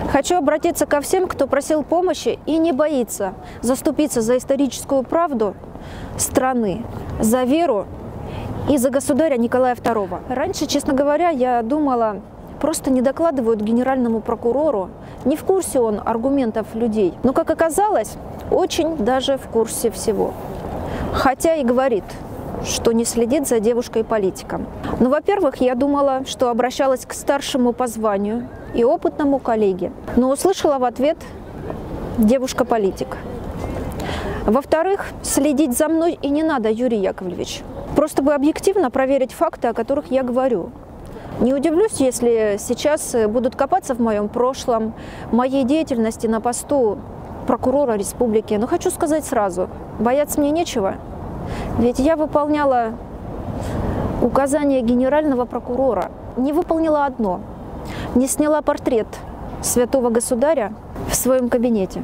Хочу обратиться ко всем, кто просил помощи и не боится заступиться за историческую правду страны, за веру и за государя Николая II. Раньше, честно говоря, я думала, просто не докладывают генеральному прокурору, не в курсе он аргументов людей. Но, как оказалось, очень даже в курсе всего. Хотя и говорит, что не следит за девушкой-политиком. Ну, во-первых, я думала, что обращалась к старшему по званию и опытному коллеге, но услышала в ответ «девушка-политик». Во-вторых, следить за мной и не надо, Юрий Яковлевич. Просто бы объективно проверить факты, о которых я говорю. Не удивлюсь, если сейчас будут копаться в моем прошлом, моей деятельности на посту прокурора республики. Но хочу сказать сразу, бояться мне нечего. Ведь я выполняла указания генерального прокурора. Не выполнила одно. Не сняла портрет святого государя в своем кабинете.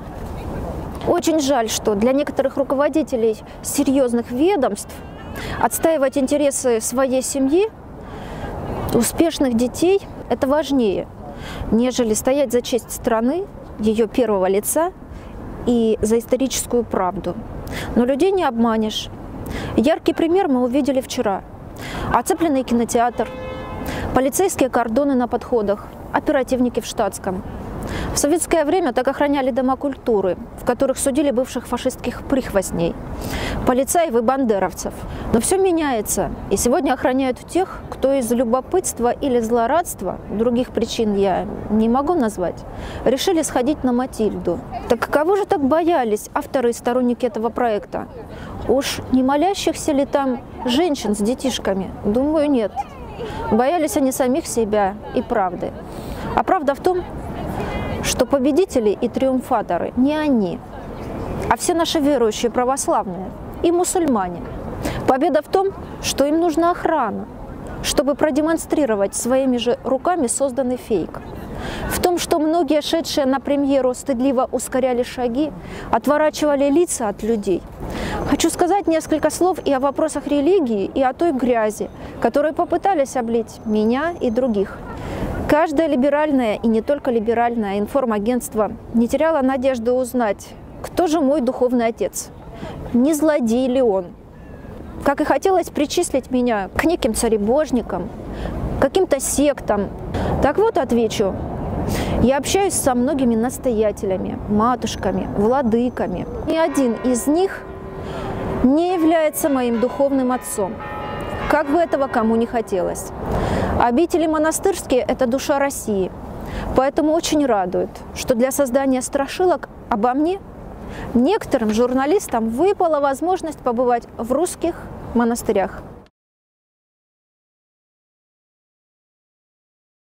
Очень жаль, что для некоторых руководителей серьезных ведомств отстаивать интересы своей семьи, успешных детей – это важнее, нежели стоять за честь страны, ее первого лица и за историческую правду. Но людей не обманешь. Яркий пример мы увидели вчера. Оцепленный кинотеатр, полицейские кордоны на подходах, оперативники в штатском. В советское время так охраняли дома культуры, в которых судили бывших фашистских прихвостней, полицаев и бандеровцев. Но все меняется, и сегодня охраняют тех, кто из любопытства или злорадства, других причин я не могу назвать, решили сходить на Матильду. Так кого же так боялись авторы и сторонники этого проекта? Уж не молящихся ли там женщин с детишками? Думаю, нет. Боялись они самих себя и правды. А правда в том, что победители и триумфаторы не они, а все наши верующие православные и мусульмане. Победа в том, что им нужна охрана, чтобы продемонстрировать своими же руками созданный фейк. В том, что многие, шедшие на премьеру, стыдливо ускоряли шаги, отворачивали лица от людей. Хочу сказать несколько слов и о вопросах религии, и о той грязи, которой попытались облить меня и других. Каждое либеральное и не только либеральное информагентство не теряло надежды узнать, кто же мой духовный отец, не злодей ли он. Как и хотелось причислить меня к неким царебожникам, каким-то сектам. Так вот, отвечу, я общаюсь со многими настоятелями, матушками, владыками. Ни один из них не является моим духовным отцом, как бы этого кому ни хотелось. Обители монастырские – это душа России, поэтому очень радует, что для создания страшилок обо мне некоторым журналистам выпала возможность побывать в русских монастырях.